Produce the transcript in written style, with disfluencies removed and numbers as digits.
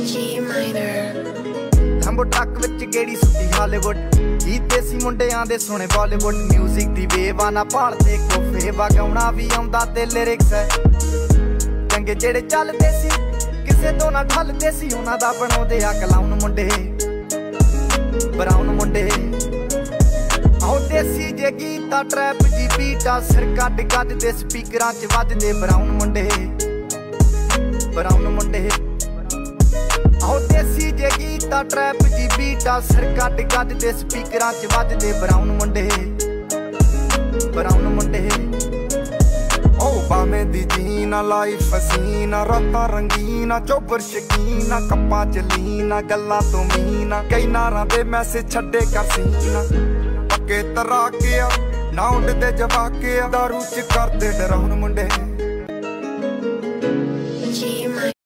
ਲੰਬੋ truck ਵਿੱਚ ਗੇੜੀ ਸੁੱਟੀ Hollywood ਕੀਤੇ ਸੀ ਮੁੰਡਿਆਂ ਦੇ ਸੋਹਣੇ ਬਾਲੀਵੁੱਡ ਮਿਊਜ਼ਿਕ ਦੀ ਵੇਵਾ ਨਾ ਭਾਲਦੇ ਕੋਫੇ ਵਗਾਉਣਾ ਵੀ ਆਉਂਦਾ ਤੇ ਲਿਰਿਕਸ ਹੈ ਚੰਗੇ ਜਿਹੜੇ ਚੱਲਦੇ ਸੀ ਕਿਸੇ ਤੋਂ ਨਾ ਠੱਲਦੇ ਸੀ ਉਹਨਾਂ ਦਾ ਬਣਾਉਂਦੇ ਆ ਕਲਾਉਨ ਮੁੰਡੇ ਬਰਾਉਨ ਮੁੰਡੇ ਆਉ ਦੇਸੀ ਜੇ ਗੀਤਾ ਟਰੈਪ ਜੀ ਬੀਟਾ ਸਿਰ ਕੱਢ ਗੱਜਦੇ ਸਪੀਕਰਾਂ 'ਚ ਵੱਜਦੇ ਬਰਾਉਨ ਮੁੰਡੇ ਆਉ ਦੇਸੀ ਜੇ ਗੀਤਾ ਟਰੈਪ ਜੀ ਬੀਟਾ ਸਿਰ ਕੱਢ ਗੱਜਦੇ ਸਪੀਕਰਾਂ 'ਚ ਵੱਜਦੇ ਬਰਾਉਨ ਮੁੰਡੇ ਉਹ ਬਾਵੇਂ ਦੀ ਜੀਨਾ ਲਾਈਫ ਹਸੀਨਾ ਰਾਤਾਂ ਰੰਗੀਨਾ ਚੋਬਰ ਸ਼ਕੀਨਾ ਕੱਪਾਂ ਚ ਲੀਨਾ ਗੱਲਾਂ ਤੋਂ ਮੀਨਾ ਕਈ ਨਾਰਾਂ ਦੇ ਮੈਸੇਜ ਛੱਡੇ ਕਰ ਸੀਨਾ ਪੱਕੇ ਤਰਾਕੇ ਆ ਨਾ ਉੱਡਦੇ ਜਵਾਕੇ ਆ ਦਾਰੂ ਚ ਕਰਦੇ ਡਰਾਉਣ ਮੁੰਡੇ